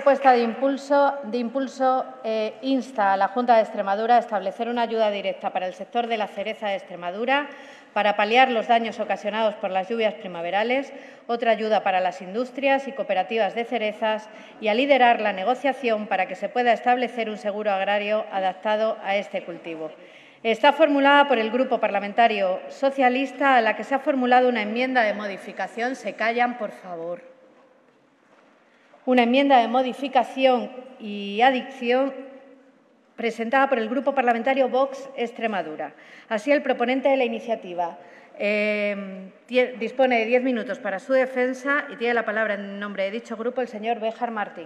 propuesta de impulso insta a la Junta de Extremadura a establecer una ayuda directa para el sector de la cereza de Extremadura para paliar los daños ocasionados por las lluvias primaverales, otra ayuda para las industrias y cooperativas de cerezas y a liderar la negociación para que se pueda establecer un seguro agrario adaptado a este cultivo. Está formulada por el Grupo Parlamentario Socialista, a la que se ha formulado una enmienda de modificación. ¿Se callan, por favor? Una enmienda de modificación y adición presentada por el Grupo Parlamentario Vox Extremadura. Así, el proponente de la iniciativa dispone de 10 minutos para su defensa y tiene la palabra en nombre de dicho grupo el señor Béjar Martín.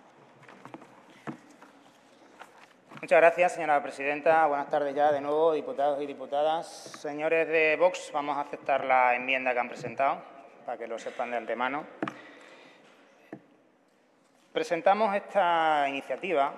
Muchas gracias, señora presidenta. Buenas tardes ya de nuevo, diputados y diputadas. Señores de Vox, vamos a aceptar la enmienda que han presentado, para que lo sepan de antemano. Presentamos esta iniciativa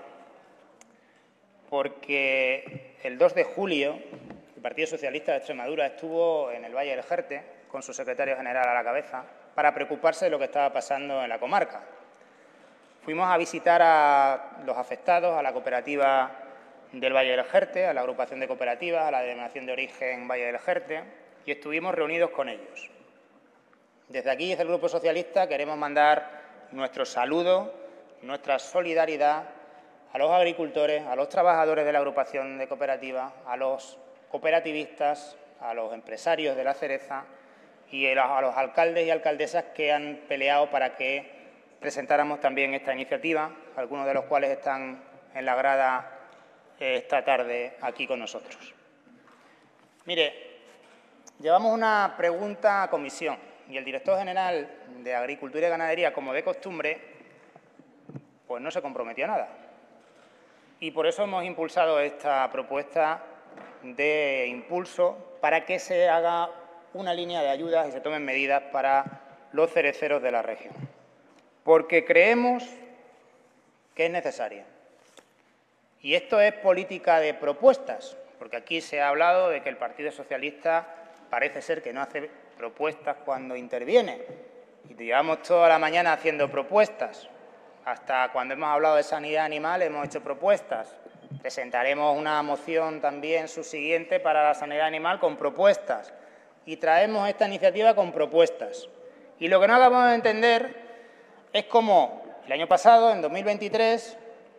porque el 2 de julio el Partido Socialista de Extremadura estuvo en el Valle del Jerte, con su secretario general a la cabeza, para preocuparse de lo que estaba pasando en la comarca. Fuimos a visitar a los afectados, a la cooperativa del Valle del Jerte, a la agrupación de cooperativas, a la denominación de origen Valle del Jerte, y estuvimos reunidos con ellos. Desde aquí, desde el Grupo Socialista, queremos mandar nuestro saludo, nuestra solidaridad a los agricultores, a los trabajadores de la agrupación de cooperativas, a los cooperativistas, a los empresarios de la cereza y a los alcaldes y alcaldesas que han peleado para que presentáramos también esta iniciativa, algunos de los cuales están en la grada esta tarde aquí con nosotros. Mire, llevamos una pregunta a comisión y el director general de Agricultura y Ganadería, como de costumbre, pues no se comprometió a nada. Y por eso hemos impulsado esta propuesta de impulso para que se haga una línea de ayudas y se tomen medidas para los cereceros de la región. Porque creemos que es necesaria. Y esto es política de propuestas, porque aquí se ha hablado de que el Partido Socialista parece ser que no hace propuestas cuando interviene. Y llevamos toda la mañana haciendo propuestas. Hasta cuando hemos hablado de sanidad animal hemos hecho propuestas. Presentaremos una moción también subsiguiente para la sanidad animal con propuestas. Y traemos esta iniciativa con propuestas. Y lo que no acabamos de entender es cómo el año pasado, en 2023,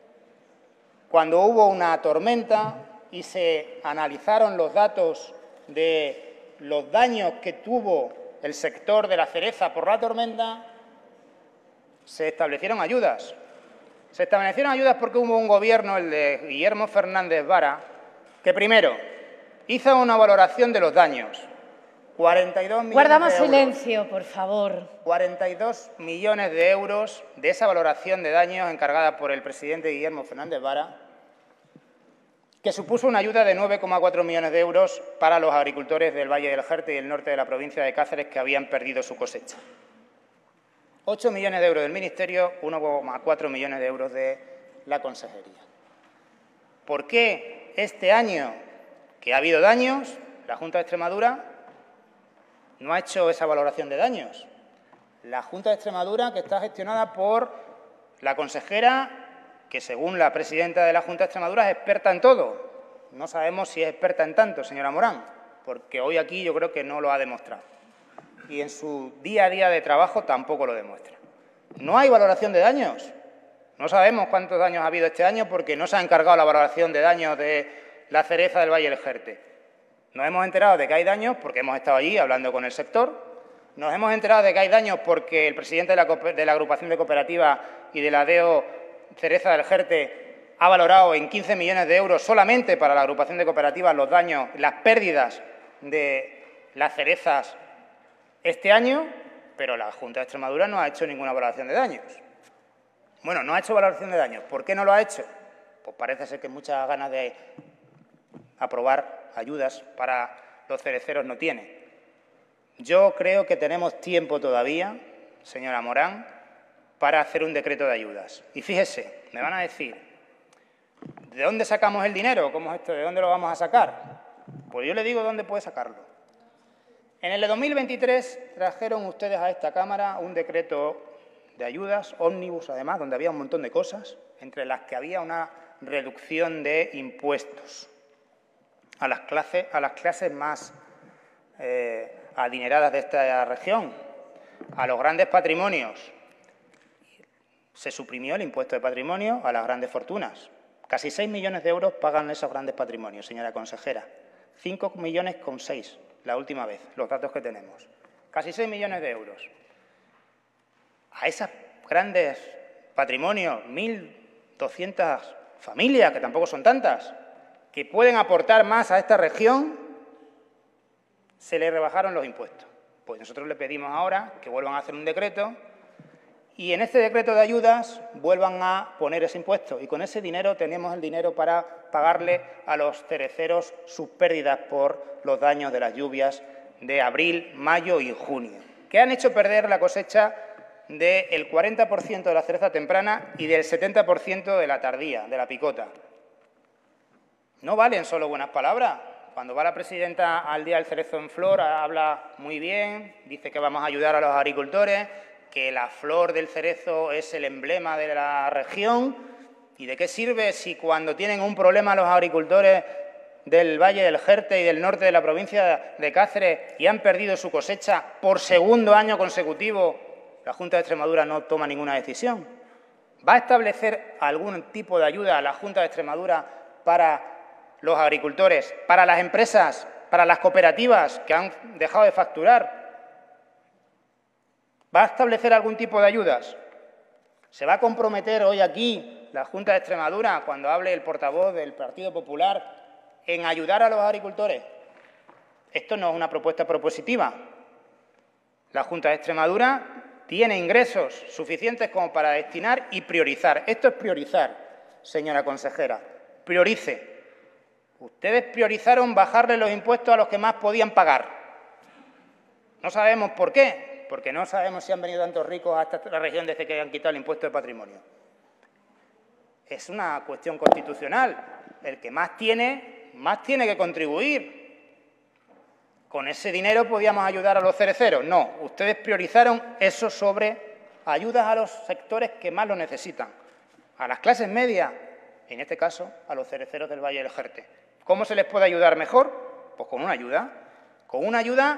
cuando hubo una tormenta y se analizaron los datos de los daños que tuvo el sector de la cereza por la tormenta, se establecieron ayudas. Se establecieron ayudas porque hubo un gobierno, el de Guillermo Fernández Vara, que primero hizo una valoración de los daños. 42 millones Guardamos de euros. silencio, por favor. 42 millones de euros de esa valoración de daños encargada por el presidente Guillermo Fernández Vara, que supuso una ayuda de 9,4 millones de euros para los agricultores del Valle del Jerte y el norte de la provincia de Cáceres que habían perdido su cosecha. 8 millones de euros del Ministerio, 1,4 millones de euros de la Consejería. ¿Por qué este año, que ha habido daños, la Junta de Extremadura no ha hecho esa valoración de daños? La Junta de Extremadura, que está gestionada por la consejera, que según la presidenta de la Junta de Extremadura es experta en todo. No sabemos si es experta en tanto, señora Morán, porque hoy aquí yo creo que no lo ha demostrado. Y en su día a día de trabajo tampoco lo demuestra. No hay valoración de daños. No sabemos cuántos daños ha habido este año porque no se ha encargado la valoración de daños de la cereza del Valle del Jerte. Nos hemos enterado de que hay daños porque hemos estado allí hablando con el sector. Nos hemos enterado de que hay daños porque el presidente de la agrupación de cooperativas y de la DEO Cereza del Jerte ha valorado en 15 millones de euros solamente para la agrupación de cooperativas los daños, las pérdidas de las cerezas este año, pero la Junta de Extremadura no ha hecho ninguna valoración de daños. Bueno, no ha hecho valoración de daños. ¿Por qué no lo ha hecho? Pues parece ser que muchas ganas de aprobar ayudas para los cereceros no tiene. Yo creo que tenemos tiempo todavía, señora Morán, para hacer un decreto de ayudas. Y fíjese, me van a decir, ¿de dónde sacamos el dinero? ¿Cómo es esto? ¿De dónde lo vamos a sacar? Pues yo le digo dónde puede sacarlo. En el de 2023 trajeron ustedes a esta Cámara un decreto de ayudas, ómnibus además, donde había un montón de cosas, entre las que había una reducción de impuestos a las clases más adineradas de esta región, a los grandes patrimonios. Se suprimió el impuesto de patrimonio a las grandes fortunas. Casi 6 millones de euros pagan esos grandes patrimonios, señora consejera. 5,6 millones la última vez, los datos que tenemos. Casi 6 millones de euros. A esos grandes patrimonios, 1.200 familias, que tampoco son tantas, que pueden aportar más a esta región, se le rebajaron los impuestos. Pues nosotros le pedimos ahora que vuelvan a hacer un decreto y en este decreto de ayudas vuelvan a poner ese impuesto. Y con ese dinero tenemos el dinero para pagarle a los cereceros sus pérdidas por los daños de las lluvias de abril, mayo y junio, que han hecho perder la cosecha del 40% de la cereza temprana y del 70% de la tardía, de la picota. No valen solo buenas palabras. Cuando va la presidenta al Día del Cerezo en Flor, habla muy bien, dice que vamos a ayudar a los agricultores, que la flor del cerezo es el emblema de la región. ¿Y de qué sirve si cuando tienen un problema los agricultores del Valle del Jerte y del norte de la provincia de Cáceres y han perdido su cosecha por segundo año consecutivo, la Junta de Extremadura no toma ninguna decisión? ¿Va a establecer algún tipo de ayuda a la Junta de Extremadura para los agricultores, para las empresas, para las cooperativas que han dejado de facturar? ¿Va a establecer algún tipo de ayudas? ¿Se va a comprometer hoy aquí la Junta de Extremadura, cuando hable el portavoz del Partido Popular, en ayudar a los agricultores? Esto no es una propuesta propositiva. La Junta de Extremadura tiene ingresos suficientes como para destinar y priorizar. Esto es priorizar, señora consejera. Priorice. Ustedes priorizaron bajarle los impuestos a los que más podían pagar. No sabemos por qué, porque no sabemos si han venido tantos ricos a esta región desde que han quitado el impuesto de patrimonio. Es una cuestión constitucional. El que más tiene que contribuir. ¿Con ese dinero podíamos ayudar a los cereceros? No, ustedes priorizaron eso sobre ayudas a los sectores que más lo necesitan, a las clases medias, en este caso a los cereceros del Valle del Jerte. ¿Cómo se les puede ayudar mejor? Pues con una ayuda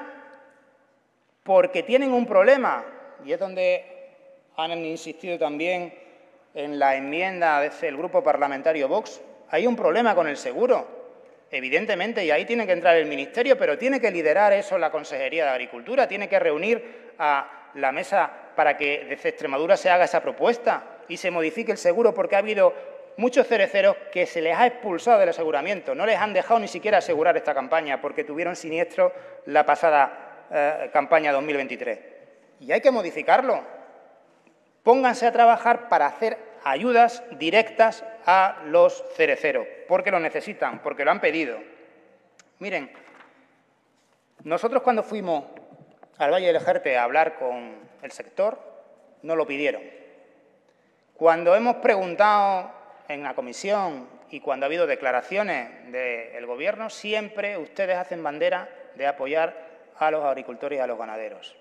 porque tienen un problema, y es donde han insistido también en la enmienda del Grupo Parlamentario Vox. Hay un problema con el seguro, evidentemente, y ahí tiene que entrar el Ministerio, pero tiene que liderar eso la Consejería de Agricultura, tiene que reunir a la mesa para que desde Extremadura se haga esa propuesta y se modifique el seguro, porque ha habido muchos cereceros que se les ha expulsado del aseguramiento, no les han dejado ni siquiera asegurar esta campaña porque tuvieron siniestro la pasada campaña 2023. Y hay que modificarlo. Pónganse a trabajar para hacer ayudas directas a los cereceros, porque lo necesitan, porque lo han pedido. Miren, nosotros cuando fuimos al Valle del Jerte a hablar con el sector, nos lo pidieron. Cuando hemos preguntado en la comisión y cuando ha habido declaraciones del Gobierno, siempre ustedes hacen bandera de apoyar a los agricultores y a los ganaderos.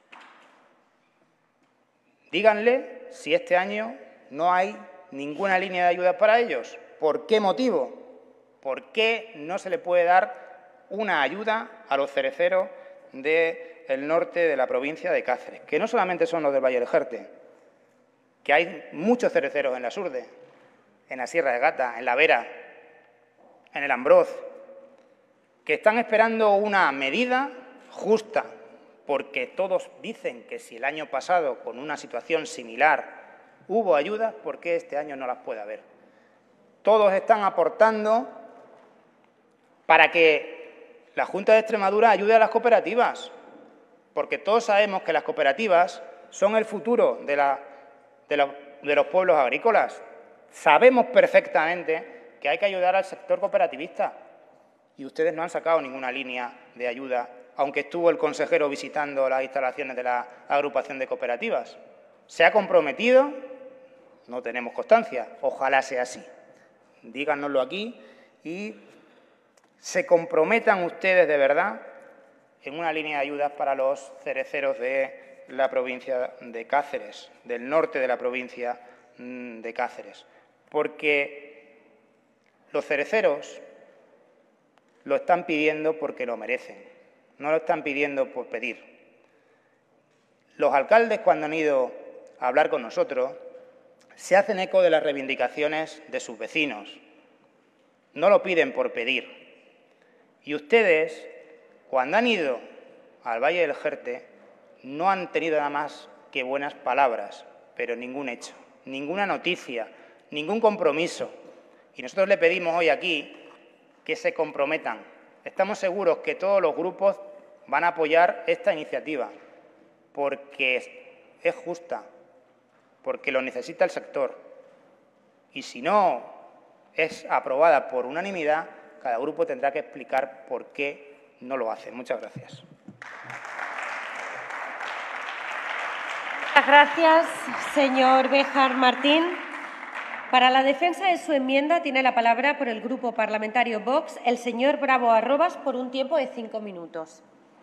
Díganle si este año no hay ninguna línea de ayuda para ellos. ¿Por qué motivo? ¿Por qué no se le puede dar una ayuda a los cereceros del norte de la provincia de Cáceres? Que no solamente son los del Valle del Jerte, que hay muchos cereceros en la Surde, en la Sierra de Gata, en la Vera, en el Ambroz, que están esperando una medida justa, porque todos dicen que si el año pasado, con una situación similar, hubo ayudas, ¿por qué este año no las puede haber? Todos están aportando para que la Junta de Extremadura ayude a las cooperativas, porque todos sabemos que las cooperativas son el futuro de los pueblos agrícolas. Sabemos perfectamente que hay que ayudar al sector cooperativista y ustedes no han sacado ninguna línea de ayuda, aunque estuvo el consejero visitando las instalaciones de la agrupación de cooperativas. ¿Se ha comprometido? No tenemos constancia. Ojalá sea así. Díganoslo aquí y se comprometan ustedes de verdad en una línea de ayudas para los cereceros de la provincia de Cáceres, del norte de la provincia de Cáceres, porque los cereceros lo están pidiendo porque lo merecen, no lo están pidiendo por pedir. Los alcaldes, cuando han ido a hablar con nosotros, se hacen eco de las reivindicaciones de sus vecinos, no lo piden por pedir. Y ustedes, cuando han ido al Valle del Jerte, no han tenido nada más que buenas palabras, pero ningún hecho, ninguna noticia, ningún compromiso. Y nosotros le pedimos hoy aquí que se comprometan. Estamos seguros que todos los grupos van a apoyar esta iniciativa, porque es justa, porque lo necesita el sector. Y si no es aprobada por unanimidad, cada grupo tendrá que explicar por qué no lo hace. Muchas gracias. Muchas gracias, señor Béjar Martín. Para la defensa de su enmienda tiene la palabra por el Grupo Parlamentario Vox el señor Bravo Arrobas por un tiempo de 5 minutos.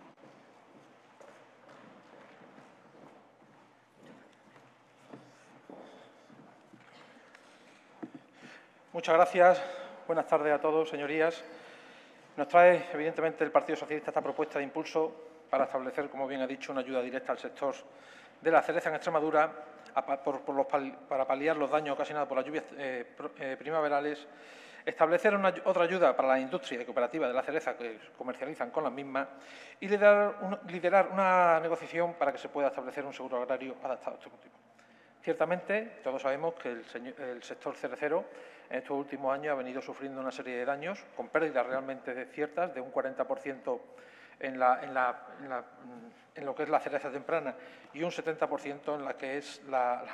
Muchas gracias. Buenas tardes a todos, señorías. Nos trae, evidentemente, el Partido Socialista esta propuesta de impulso para establecer, como bien ha dicho, una ayuda directa al sector de la cereza en Extremadura para paliar los daños ocasionados por las lluvias primaverales, establecer otra ayuda para la industria y cooperativa de la cereza que comercializan con las mismas y liderar una negociación para que se pueda establecer un seguro agrario adaptado a este motivo. Ciertamente, todos sabemos que el sector cerecero en estos últimos años ha venido sufriendo una serie de daños, con pérdidas realmente ciertas, de un 40% en lo que es la cereza temprana y un 70% en la que es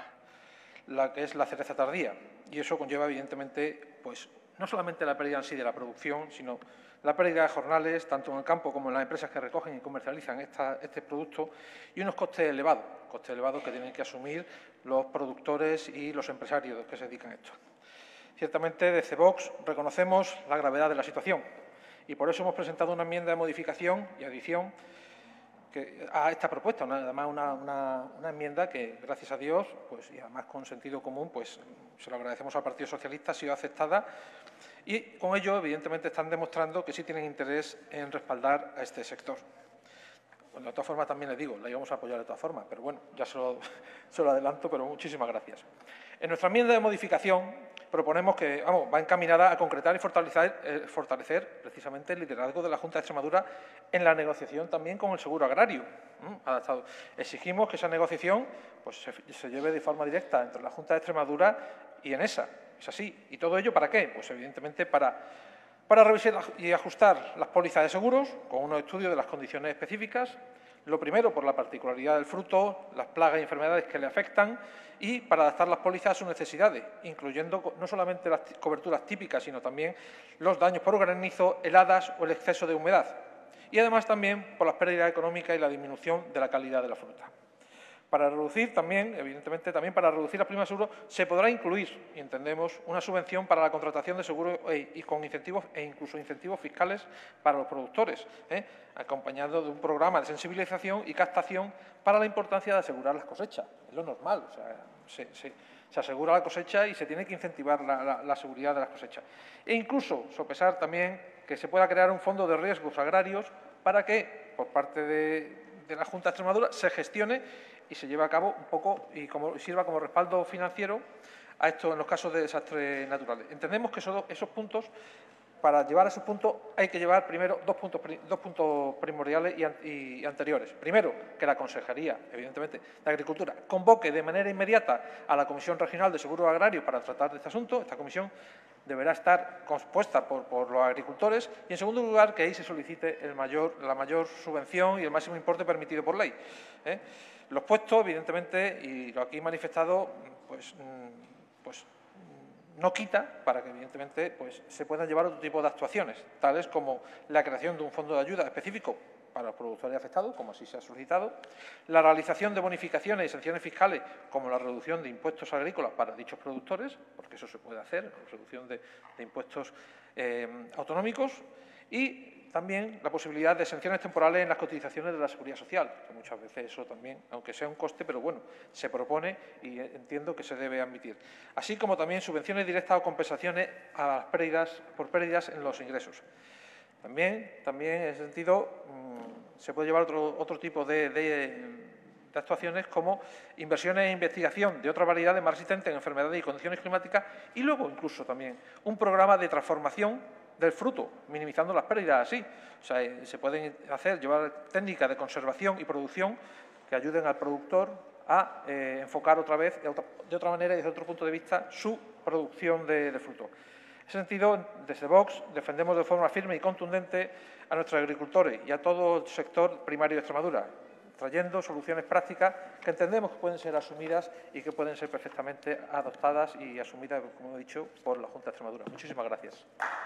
la cereza tardía. Y eso conlleva, evidentemente, pues, no solamente la pérdida en sí de la producción, sino la pérdida de jornales, tanto en el campo como en las empresas que recogen y comercializan este producto, y unos costes elevados que tienen que asumir los productores y los empresarios que se dedican a esto. Ciertamente, desde Vox reconocemos la gravedad de la situación y por eso hemos presentado una enmienda de modificación y adición a esta propuesta, además una enmienda que, gracias a Dios, pues, y además con sentido común, pues se lo agradecemos al Partido Socialista, ha sido aceptada y con ello, evidentemente, están demostrando que sí tienen interés en respaldar a este sector. Bueno, de todas formas, también les digo, la íbamos a apoyar de todas formas, pero bueno, ya se lo adelanto, pero muchísimas gracias. En nuestra enmienda de modificación proponemos que va encaminada a concretar y fortalecer precisamente el liderazgo de la Junta de Extremadura en la negociación también con el seguro agrario adaptado. Exigimos que esa negociación pues, se lleve de forma directa entre la Junta de Extremadura y Enesa. Es así. ¿Y todo ello para qué? Pues evidentemente para revisar y ajustar las pólizas de seguros con unos estudios de las condiciones específicas. Lo primero, por la particularidad del fruto, las plagas y enfermedades que le afectan y para adaptar las pólizas a sus necesidades, incluyendo no solamente las coberturas típicas, sino también los daños por granizo, heladas o el exceso de humedad. Y además también por las pérdidas económicas y la disminución de la calidad de la fruta. Para reducir también, evidentemente, para reducir las primas de seguro, se podrá incluir, y entendemos, una subvención para la contratación de seguros y con incentivos e incluso incentivos fiscales para los productores, acompañado de un programa de sensibilización y captación para la importancia de asegurar las cosechas. Es lo normal, o sea, se asegura la cosecha y se tiene que incentivar la seguridad de las cosechas. E incluso sopesar también que se pueda crear un fondo de riesgos agrarios para que, por parte de la Junta de Extremadura, se gestione y se lleve a cabo un poco y sirva como respaldo financiero a esto en los casos de desastres naturales. Entendemos que esos puntos, para llevar a esos puntos, hay que llevar primero dos puntos primordiales y anteriores. Primero, que la Consejería, evidentemente, de Agricultura, convoque de manera inmediata a la Comisión Regional de Seguros Agrarios para tratar de este asunto. Esta comisión deberá estar compuesta por los agricultores y, en segundo lugar, que ahí se solicite la mayor subvención y el máximo importe permitido por ley. Los puestos, evidentemente, y lo aquí manifestado, pues no quita para que, evidentemente, pues, se puedan llevar otro tipo de actuaciones, tales como la creación de un fondo de ayuda específico para los productores afectados, como así se ha solicitado, la realización de bonificaciones y sanciones fiscales, como la reducción de impuestos agrícolas para dichos productores, porque eso se puede hacer, reducción de impuestos autonómicos, y también la posibilidad de exenciones temporales en las cotizaciones de la Seguridad Social, que muchas veces eso también, aunque sea un coste, pero bueno, se propone y entiendo que se debe admitir. Así como también subvenciones directas o compensaciones a las pérdidas, por pérdidas en los ingresos. También en ese sentido, se puede llevar otro tipo de actuaciones como inversiones en investigación de otra variedad de más resistentes en enfermedades y condiciones climáticas y luego incluso también un programa de transformación del fruto, minimizando las pérdidas así. O sea, se pueden llevar técnicas de conservación y producción que ayuden al productor a enfocar otra vez, de otra manera y desde otro punto de vista, su producción de fruto. En ese sentido, desde Vox defendemos de forma firme y contundente a nuestros agricultores y a todo el sector primario de Extremadura, trayendo soluciones prácticas que entendemos que pueden ser asumidas y que pueden ser perfectamente adoptadas y asumidas, como he dicho, por la Junta de Extremadura. Muchísimas gracias.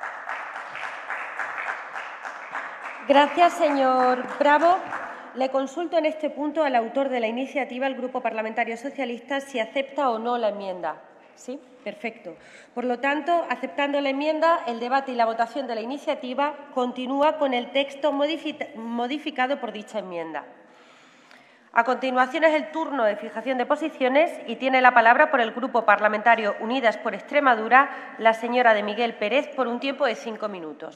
Gracias, señor Bravo. Le consulto en este punto al autor de la iniciativa, el Grupo Parlamentario Socialista, si acepta o no la enmienda. ¿Sí? Perfecto. Por lo tanto, aceptando la enmienda, el debate y la votación de la iniciativa continúa con el texto modificado por dicha enmienda. A continuación es el turno de fijación de posiciones y tiene la palabra por el Grupo Parlamentario Unidas por Extremadura la señora de Miguel Pérez por un tiempo de 5 minutos.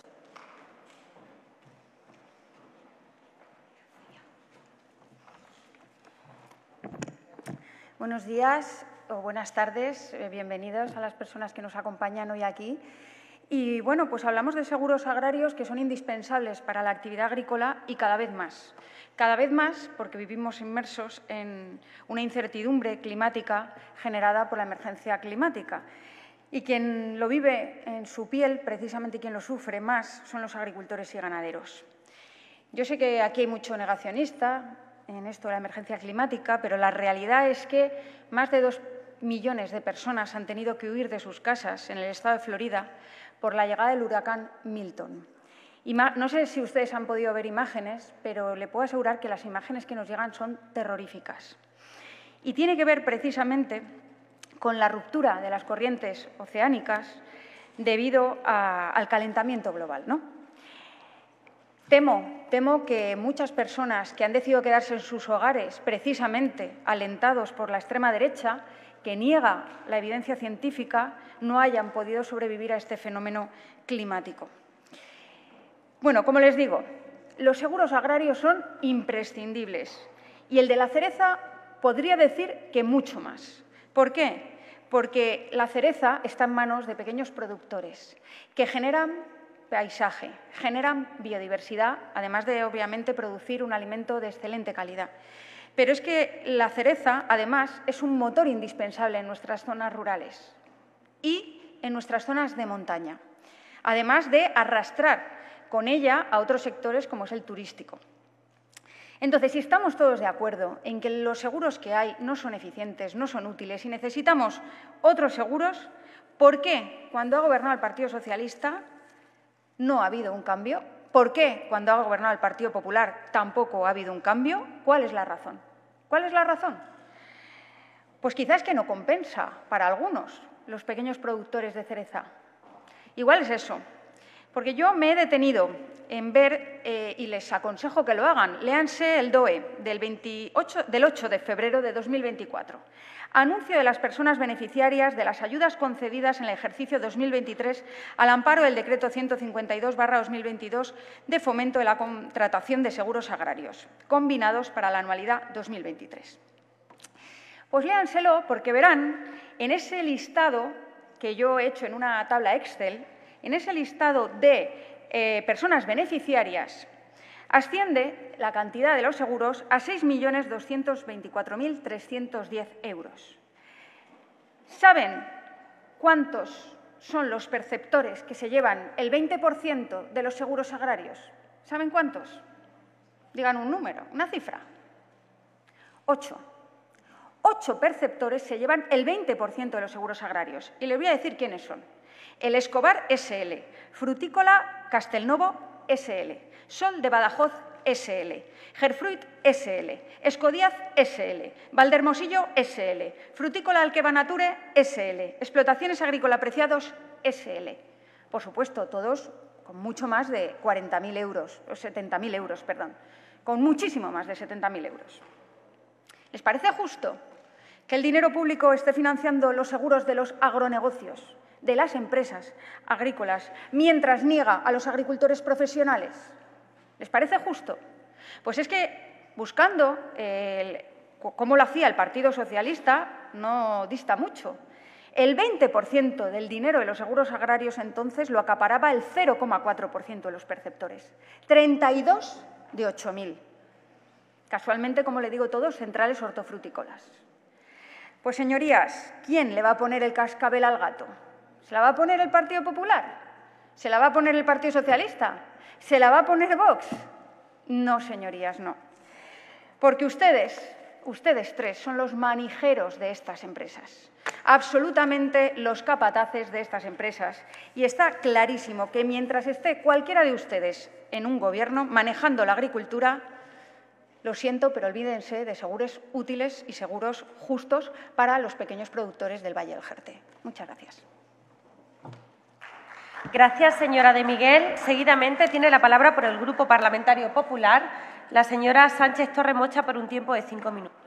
Buenos días o buenas tardes, bienvenidos a las personas que nos acompañan hoy aquí. Y bueno, pues hablamos de seguros agrarios que son indispensables para la actividad agrícola y cada vez más. Cada vez más porque vivimos inmersos en una incertidumbre climática generada por la emergencia climática. Y quien lo vive en su piel, precisamente quien lo sufre más, son los agricultores y ganaderos. Yo sé que aquí hay mucho negacionista en esto de la emergencia climática, pero la realidad es que más de 2 millones de personas han tenido que huir de sus casas en el estado de Florida por la llegada del huracán Milton. Y no sé si ustedes han podido ver imágenes, pero le puedo asegurar que las imágenes que nos llegan son terroríficas. Y tiene que ver precisamente con la ruptura de las corrientes oceánicas debido al calentamiento global, ¿no? Temo que muchas personas que han decidido quedarse en sus hogares, precisamente alentados por la extrema derecha, que niega la evidencia científica, no hayan podido sobrevivir a este fenómeno climático. Bueno, como les digo, los seguros agrarios son imprescindibles y el de la cereza podría decir que mucho más. ¿Por qué? Porque la cereza está en manos de pequeños productores que generan paisaje, generan biodiversidad, además de, obviamente, producir un alimento de excelente calidad. Pero es que la cereza, además, es un motor indispensable en nuestras zonas rurales y en nuestras zonas de montaña, además de arrastrar con ella a otros sectores como es el turístico. Entonces, si estamos todos de acuerdo en que los seguros que hay no son eficientes, no son útiles y necesitamos otros seguros, ¿por qué cuando ha gobernado el Partido Socialista no ha habido un cambio? ¿Por qué cuando ha gobernado el Partido Popular tampoco ha habido un cambio? ¿Cuál es la razón? ¿Cuál es la razón? Pues quizás que no compensa para algunos los pequeños productores de cereza. Igual es eso. Porque yo me he detenido en ver, y les aconsejo que lo hagan, léanse el DOE del 8 de febrero de 2024. Anuncio de las personas beneficiarias de las ayudas concedidas en el ejercicio 2023 al amparo del Decreto 152/2022 de fomento de la contratación de seguros agrarios combinados para la anualidad 2023. Pues léanselo porque verán en ese listado que yo he hecho en una tabla Excel, en ese listado de personas beneficiarias, asciende la cantidad de los seguros a 6.224.310 euros. ¿Saben cuántos son los perceptores que se llevan el 20% de los seguros agrarios? ¿Saben cuántos? Digan un número, una cifra. 8. 8 perceptores se llevan el 20% de los seguros agrarios. Y les voy a decir quiénes son. El Escobar SL, Frutícola Castelnovo SL, Sol de Badajoz SL, Gerfruit SL, Escodiaz SL, Valdermosillo SL, Frutícola Alqueva-Nature SL, Explotaciones Agrícola Preciados SL. Por supuesto, todos con mucho más de 40.000 euros, o 70.000 euros, perdón, con muchísimo más de 70.000 euros. ¿Les parece justo que el dinero público esté financiando los seguros de los agronegocios, de las empresas agrícolas, mientras niega a los agricultores profesionales? ¿Les parece justo? Pues es que, buscando cómo lo hacía el Partido Socialista, no dista mucho. El 20% del dinero de los seguros agrarios entonces lo acaparaba el 0,4% de los perceptores. 32 de 8.000. Casualmente, como le digo, todos centrales hortofrutícolas. Pues, señorías, ¿quién le va a poner el cascabel al gato? ¿Se la va a poner el Partido Popular? ¿Se la va a poner el Partido Socialista? ¿Se la va a poner Vox? No, señorías, no. Porque ustedes tres son los manijeros de estas empresas, absolutamente los capataces de estas empresas. Y está clarísimo que mientras esté cualquiera de ustedes en un Gobierno manejando la agricultura, lo siento, pero olvídense de seguros útiles y seguros justos para los pequeños productores del Valle del Jerte. Muchas gracias. Gracias, señora de Miguel. Seguidamente tiene la palabra por el Grupo Parlamentario Popular la señora Sánchez Torremocha por un tiempo de 5 minutos.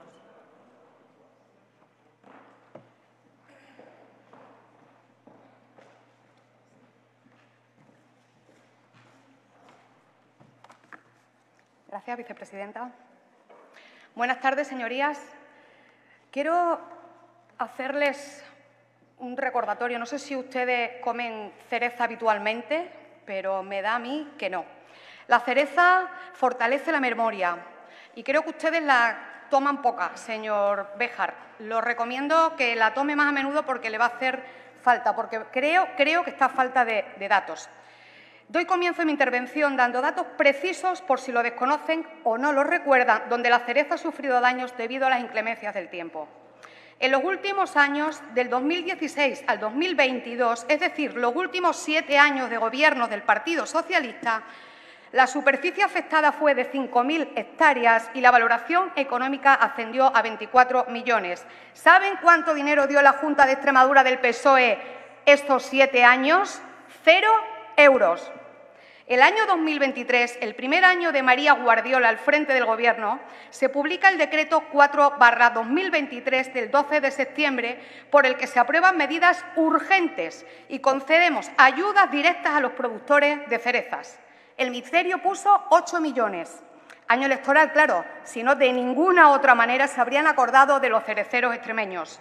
Gracias, vicepresidenta. Buenas tardes, señorías. Quiero hacerles un recordatorio. No sé si ustedes comen cereza habitualmente, pero me da a mí que no. La cereza fortalece la memoria y creo que ustedes la toman poca, señor Béjar. Lo recomiendo que la tome más a menudo porque le va a hacer falta, porque creo que está a falta de datos. Doy comienzo a mi intervención dando datos precisos, por si lo desconocen o no lo recuerdan, donde la cereza ha sufrido daños debido a las inclemencias del tiempo. En los últimos años, del 2016 al 2022, es decir, los últimos 7 años de gobierno del Partido Socialista, la superficie afectada fue de 5.000 hectáreas y la valoración económica ascendió a 24 millones. ¿Saben cuánto dinero dio la Junta de Extremadura del PSOE estos 7 años? 0 euros. El año 2023, el primer año de María Guardiola al frente del Gobierno, se publica el Decreto 4/2023 del 12 de septiembre por el que se aprueban medidas urgentes y concedemos ayudas directas a los productores de cerezas. El Ministerio puso 8 millones. Año electoral, claro, si no de ninguna otra manera se habrían acordado de los cereceros extremeños.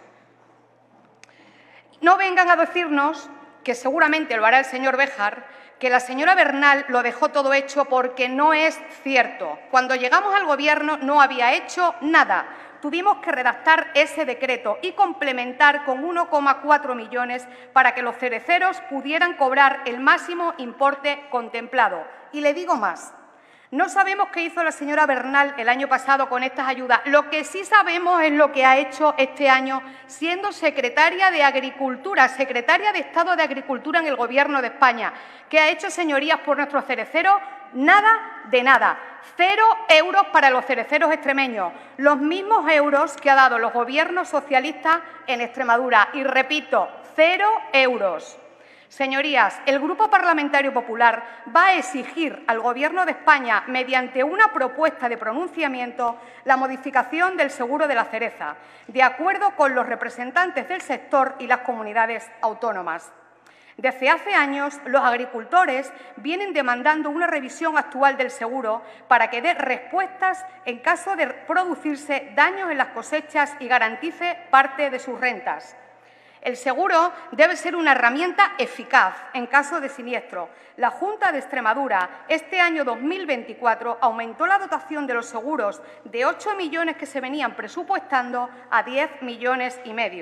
No vengan a decirnos, que seguramente lo hará el señor Béjar, que la señora Bernal lo dejó todo hecho, porque no es cierto. Cuando llegamos al Gobierno no había hecho nada. Tuvimos que redactar ese decreto y complementar con 1,4 millones para que los cereceros pudieran cobrar el máximo importe contemplado. Y le digo más. No sabemos qué hizo la señora Bernal el año pasado con estas ayudas. Lo que sí sabemos es lo que ha hecho este año siendo secretaria de Agricultura, secretaria de Estado de Agricultura en el Gobierno de España. ¿Qué ha hecho, señorías, por nuestros cereceros? Nada de nada. 0 euros para los cereceros extremeños. Los mismos euros que ha dado los gobiernos socialistas en Extremadura. Y repito, 0 euros. Señorías, el Grupo Parlamentario Popular va a exigir al Gobierno de España, mediante una propuesta de pronunciamiento, la modificación del seguro de la cereza, de acuerdo con los representantes del sector y las comunidades autónomas. Desde hace años, los agricultores vienen demandando una revisión actual del seguro para que dé respuestas en caso de producirse daños en las cosechas y garantice parte de sus rentas. El seguro debe ser una herramienta eficaz en caso de siniestro. La Junta de Extremadura este año 2024 aumentó la dotación de los seguros de 8 millones que se venían presupuestando a 10,5 millones.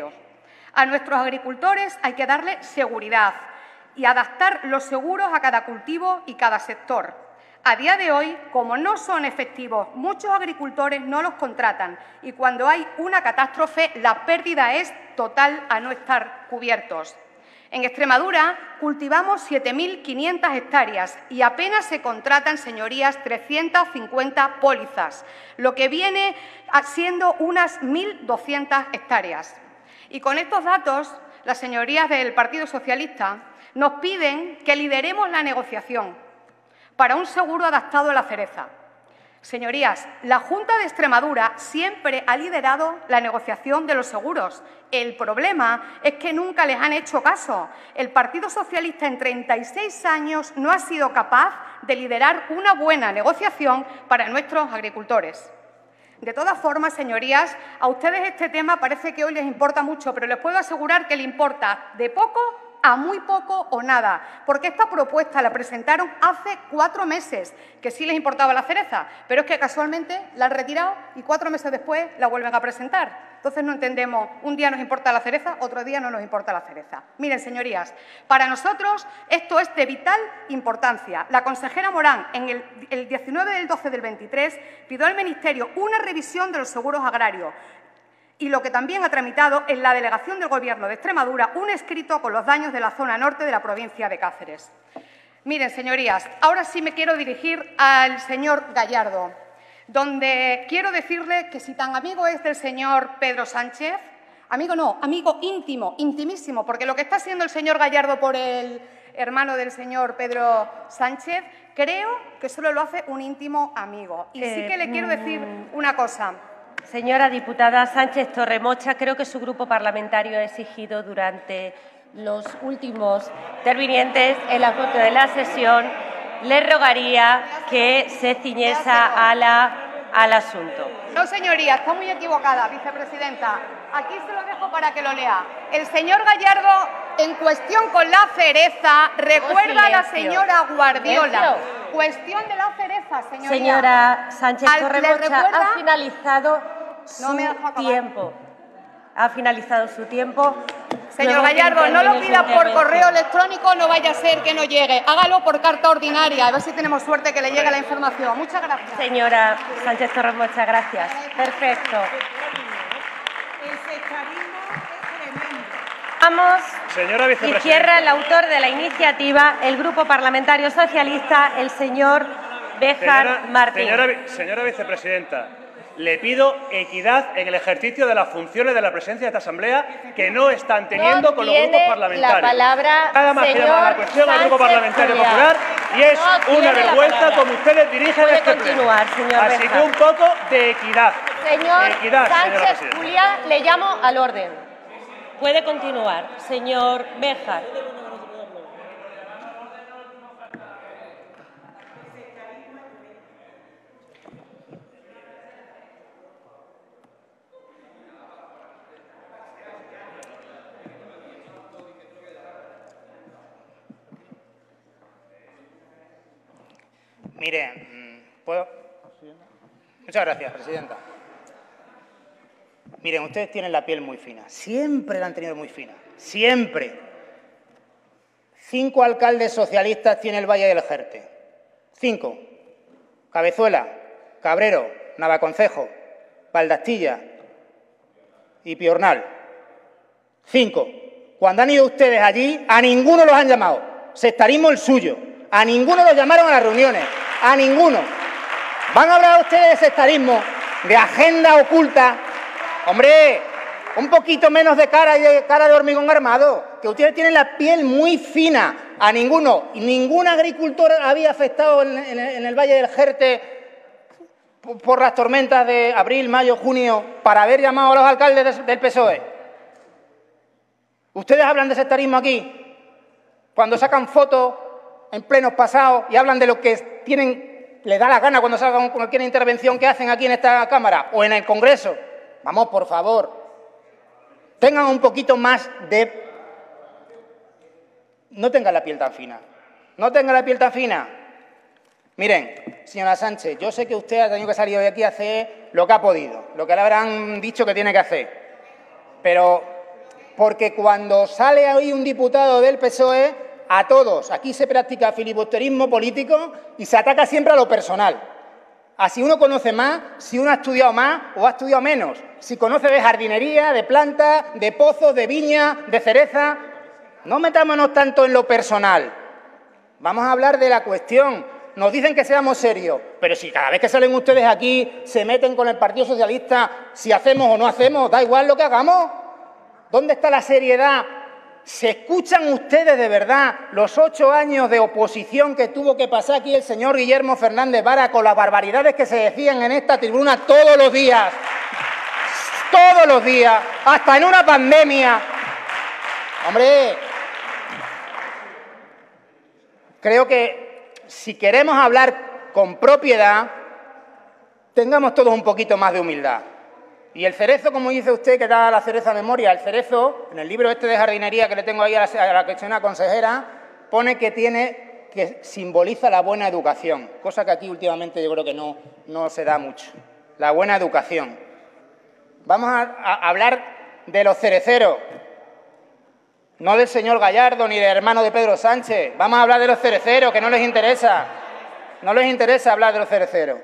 A nuestros agricultores hay que darle seguridad y adaptar los seguros a cada cultivo y cada sector. A día de hoy, como no son efectivos, muchos agricultores no los contratan y cuando hay una catástrofe, la pérdida es total a no estar cubiertos. En Extremadura cultivamos 7.500 hectáreas y apenas se contratan, señorías, 350 pólizas, lo que viene siendo unas 1.200 hectáreas. Y con estos datos, las señorías del Partido Socialista Nos piden que lideremos la negociación para un seguro adaptado a la cereza. Señorías, la Junta de Extremadura siempre ha liderado la negociación de los seguros. El problema es que nunca les han hecho caso. El Partido Socialista en 36 años no ha sido capaz de liderar una buena negociación para nuestros agricultores. De todas formas, señorías, a ustedes este tema parece que hoy les importa mucho, pero les puedo asegurar que le importa de poco a muy poco o nada, porque esta propuesta la presentaron hace 4 meses, que sí les importaba la cereza, pero es que casualmente la han retirado y 4 meses después la vuelven a presentar. Entonces no entendemos, un día nos importa la cereza, otro día no nos importa la cereza. Miren, señorías, para nosotros esto es de vital importancia. La consejera Morán, el 19 del 12 del 23, pidió al Ministerio una revisión de los seguros agrarios, y lo que también ha tramitado en la delegación del Gobierno de Extremadura un escrito con los daños de la zona norte de la provincia de Cáceres. Miren, señorías, ahora sí me quiero dirigir al señor Gallardo, donde quiero decirle que si tan amigo es del señor Pedro Sánchez, amigo no, amigo íntimo, intimísimo, porque lo que está haciendo el señor Gallardo por el hermano del señor Pedro Sánchez, creo que solo lo hace un íntimo amigo. Y sí que le quiero decir una cosa. Señora diputada Sánchez Torremocha, creo que su grupo parlamentario ha exigido durante los últimos intervinientes en la foto de la sesión, le rogaría que se ciñese al asunto. No, señoría, está muy equivocada, vicepresidenta. Aquí se lo dejo para que lo lea. El señor Gallardo, en cuestión con la cereza, recuerda a la señora Guardiola. Cuestión de la cereza, señoría. Señora Sánchez Torremocha, ha finalizado su tiempo. Ha finalizado su tiempo. Señor Gallardo, no lo pida por correo electrónico, no vaya a ser que no llegue. Hágalo por carta ordinaria, a ver si tenemos suerte que le llegue la información. Muchas gracias. Señora Sánchez Torremocha, gracias. Perfecto. Vamos. Señora vicepresidenta. Y cierra el autor de la iniciativa, el Grupo Parlamentario Socialista, el señor Béjar Martín. Señora vicepresidenta, le pido equidad en el ejercicio de las funciones de la presidencia de esta Asamblea que no están teniendo con los grupos parlamentarios. La palabra, nada más que llamar la cuestión al Grupo Parlamentario Popular y es una vergüenza como ustedes dirigen este pleno. Así que un poco de equidad. Señor equidad, Sánchez Juliá, le llamo al orden. Puede continuar, señor Béjar. Miren, ¿puedo? Muchas gracias, presidenta. Miren, ustedes tienen la piel muy fina. Siempre la han tenido muy fina. Siempre. 5 alcaldes socialistas tiene el Valle del Jerte. 5. Cabezuela, Cabrero, Navaconcejo, Valdastilla y Piornal. 5. Cuando han ido ustedes allí, a ninguno los han llamado. Sectarismo el suyo. A ninguno los llamaron a las reuniones. A ninguno. ¿Van a hablar ustedes de sectarismo, de agenda oculta? Hombre, un poquito menos de cara de hormigón armado, que ustedes tienen la piel muy fina. A ninguno, ningún agricultor había afectado en el Valle del Jerte por las tormentas de abril, mayo, junio, para haber llamado a los alcaldes del PSOE. Ustedes hablan de sectarismo aquí, cuando sacan fotos en plenos pasados y hablan de lo que les da la gana cuando salgan cualquier intervención que hacen aquí en esta Cámara o en el Congreso. Vamos, por favor, tengan un poquito más de... No tengan la piel tan fina. No tengan la piel tan fina. Miren, señora Sánchez, yo sé que usted ha tenido que salir hoy aquí a hacer lo que ha podido, lo que le habrán dicho que tiene que hacer. Pero, porque cuando sale hoy un diputado del PSOE, a todos, aquí se practica filibusterismo político y se ataca siempre a lo personal. Así uno conoce más, si uno ha estudiado más o ha estudiado menos. Si conoce de jardinería, de plantas, de pozos, de viña, de cereza. No metámonos tanto en lo personal. Vamos a hablar de la cuestión. Nos dicen que seamos serios, pero si cada vez que salen ustedes aquí se meten con el Partido Socialista, si hacemos o no hacemos, da igual lo que hagamos. ¿Dónde está la seriedad ¿Se escuchan ustedes de verdad los 8 años de oposición que tuvo que pasar aquí el señor Guillermo Fernández Vara con las barbaridades que se decían en esta tribuna todos los días, hasta en una pandemia? Hombre, creo que si queremos hablar con propiedad, tengamos todos un poquito más de humildad. Y el cerezo, como dice usted, que da la cereza a memoria, el cerezo, en el libro este de jardinería que le tengo ahí a la señora consejera, pone que simboliza la buena educación, cosa que aquí últimamente yo creo que no se da mucho. La buena educación. Vamos a hablar de los cereceros, no del señor Gallardo ni del hermano de Pedro Sánchez. Vamos a hablar de los cereceros, que no les interesa. No les interesa hablar de los cereceros.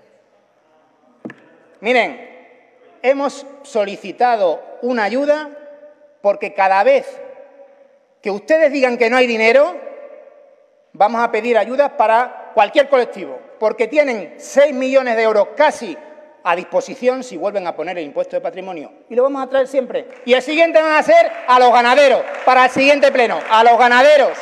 Miren, hemos solicitado una ayuda porque cada vez que ustedes digan que no hay dinero, vamos a pedir ayudas para cualquier colectivo, porque tienen 6 millones de euros casi a disposición si vuelven a poner el impuesto de patrimonio. Y lo vamos a traer siempre. Y el siguiente van a ser a los ganaderos, para el siguiente pleno, a los ganaderos.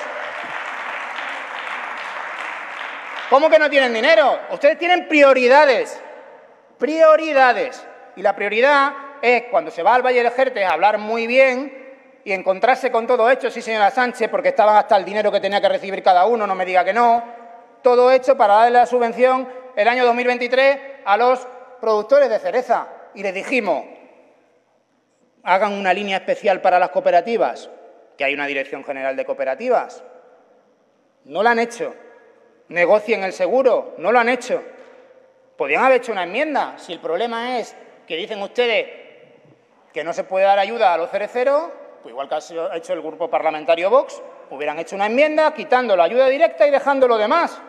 ¿Cómo que no tienen dinero? Ustedes tienen prioridades. Prioridades. Y la prioridad es, cuando se va al Valle del Jerte, a hablar muy bien y encontrarse con todo hecho, sí, señora Sánchez, porque estaban hasta el dinero que tenía que recibir cada uno, no me diga que no, todo hecho para darle la subvención el año 2023 a los productores de cereza. Y les dijimos, hagan una línea especial para las cooperativas, que hay una Dirección General de Cooperativas. No lo han hecho. Negocien el seguro, no lo han hecho. Podrían haber hecho una enmienda. Si el problema es que dicen ustedes que no se puede dar ayuda a los cereceros, pues igual que ha hecho el grupo parlamentario Vox, hubieran hecho una enmienda quitando la ayuda directa y dejando lo demás.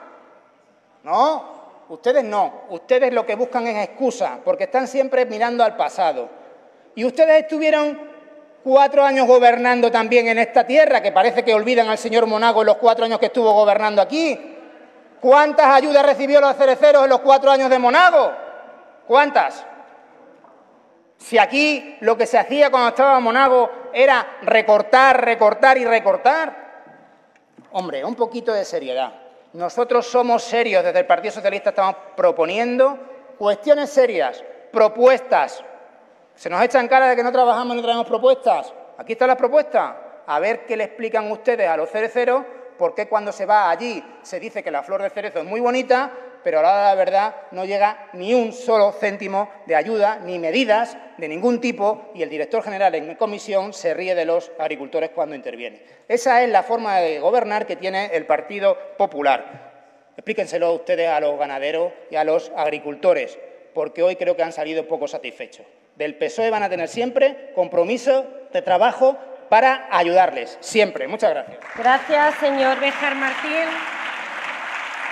No, ustedes no. Ustedes lo que buscan es excusa, porque están siempre mirando al pasado. Y ustedes estuvieron 4 años gobernando también en esta tierra, que parece que olvidan al señor Monago en los 4 años que estuvo gobernando aquí. ¿Cuántas ayudas recibió los cereceros en los 4 años de Monago? ¿Cuántas? Si aquí lo que se hacía cuando estaba Monago era recortar, recortar y recortar. Hombre, un poquito de seriedad. Nosotros somos serios, desde el Partido Socialista estamos proponiendo cuestiones serias, propuestas. Se nos echa en cara de que no trabajamos ni traemos propuestas. Aquí están las propuestas. A ver qué le explican ustedes a los cereceros por qué cuando se va allí se dice que la flor de cerezo es muy bonita, pero a la hora de la verdad no llega ni un solo céntimo de ayuda, ni medidas de ningún tipo, y el director general en comisión se ríe de los agricultores cuando interviene. Esa es la forma de gobernar que tiene el Partido Popular. Explíquenselo ustedes a los ganaderos y a los agricultores, porque hoy creo que han salido poco satisfechos. Del PSOE van a tener siempre compromiso de trabajo para ayudarles, siempre. Muchas gracias. Gracias, señor Béjar Martín.